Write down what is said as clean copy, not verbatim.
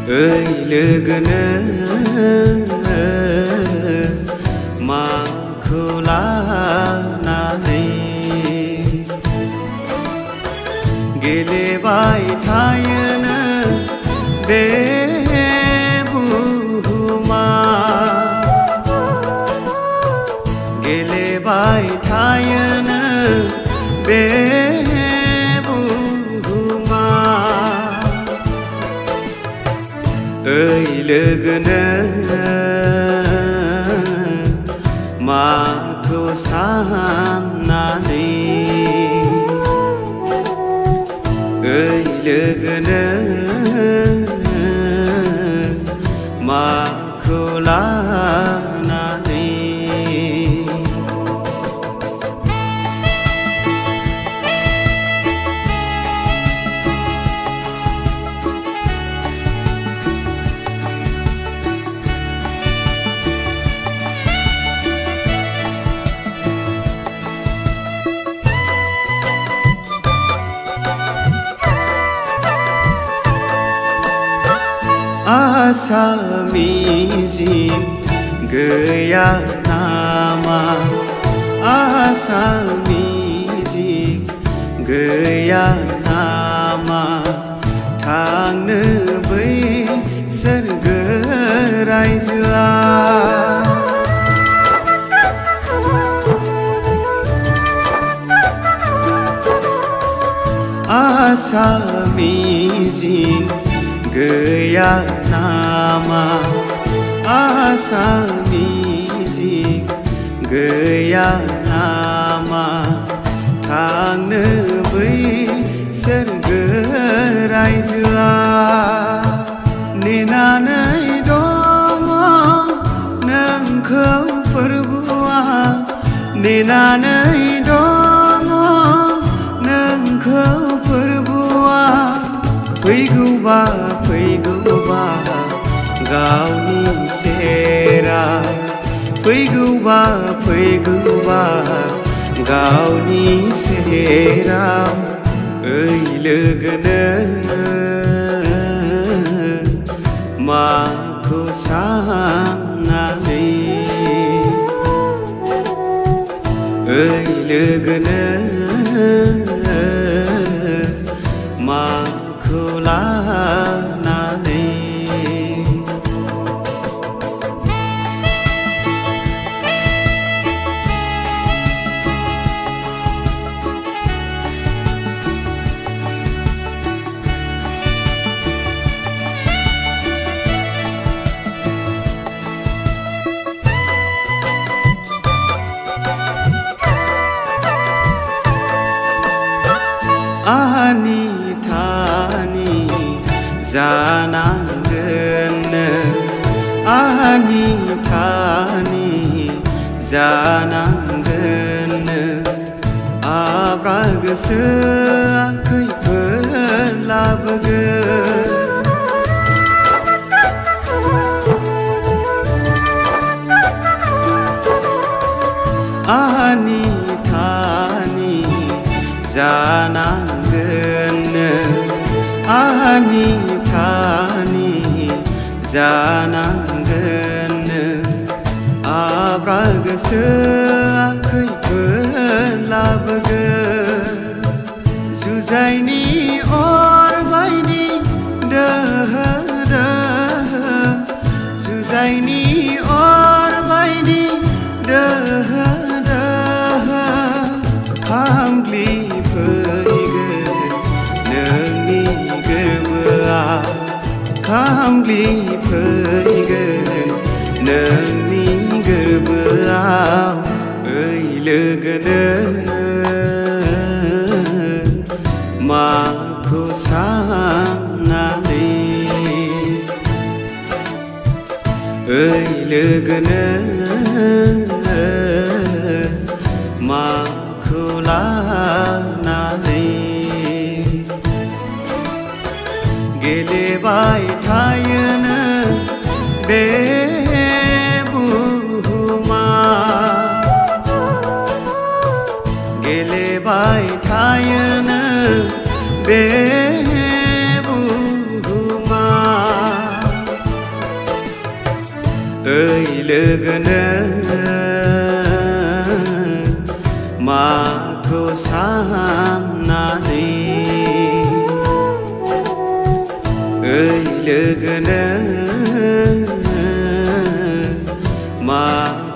ओइ लोगोनो माखौ लानानै गेलेबाय थायोनो बे बुहुमा गेलेबाय थायोनो बे बुहुमा ओइ लोगोनो माखौ साननानै ओइ लोगोनो माखौ लानानै आसा मिजिं गैया नामा आसा मिजिं गैया नामा थांनो बै सोरगो रायजोआ आसा मिजिं गैया नामा आसा मिजिं गैया नामा थांनो बै सोरगो रायजोआ नेनानै दङ नोंखौ फोरबुआ नेनानै दङ नोंखौ फोरबुआ फैगौबा फैगौबा गावनि सेराव फैगौबा फैगौबा गावनि सेराव ओइ लोगोनो माखौ साननानै ओइ लोगोनो माखौ लानानै आहानि थानि जानांगोननो आहानि थानि जानांगोननो आब्रा गोसोआ खैफोद लाबोगोन आहानि थानि जानांगोननो आहानि थानि जानांगोननो आब्रा गोसोआ खैफोद लाबोगोन जुजाइनि अर बायदि दोहो दोहो जुजाइनि अर बायदि दोहो दोहो खामग्लि फैगोन नोंनि गोरबोआ खामग्लि फैगोन नोंनि गोरबोआव ओइ लोगोनो माखौ साननानै ओइ लोगोनो माखौ लानानै गेलेबाय थायोनो बे बुहुमा गेलेबाय थायोनो बे बुहुमा Ơi lỡ mà thô sam na đi ơi lỡ mà